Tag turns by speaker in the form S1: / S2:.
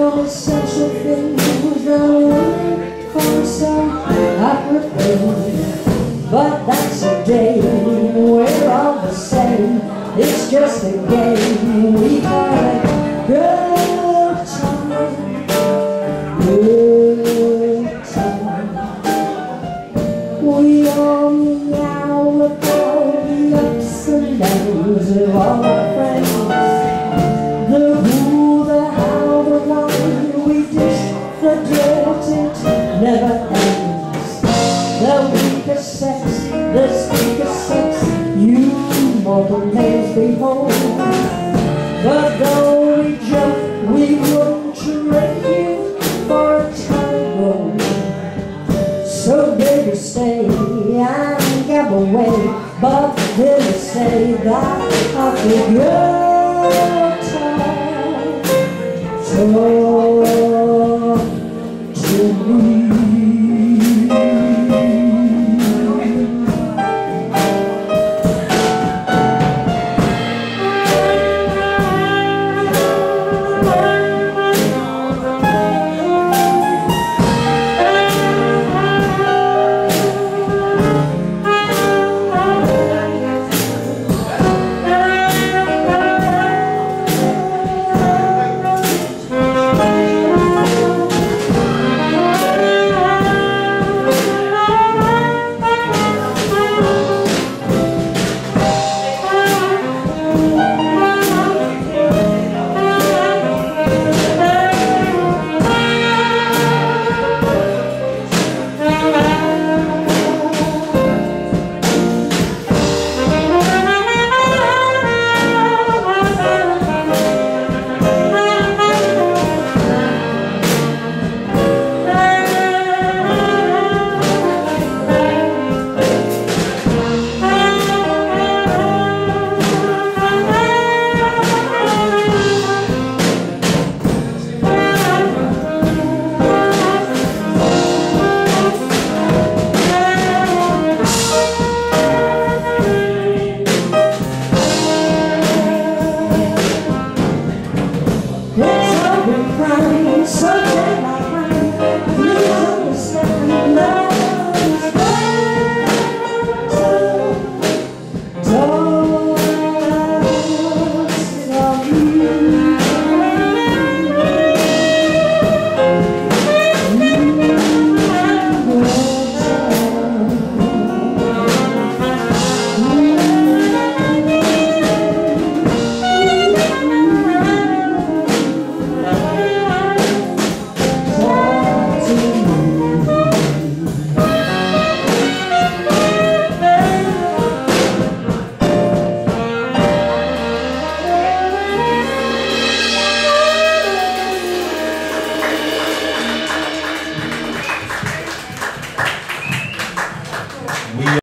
S1: all essential things that work for some awkward thing. But that's a day, we're all the same. It's just a game, we got a good time, good time. We all meow about the ups and downs of all our friends. The who, the how, the why, we dish the dirt, it never ends. The weaker sex, the speaker sex, you mortal males behold. But though we joke, we wouldn't trade you for a tango. So baby stay and gab away, but then say that I feel good time. Talk to me. Sunday night.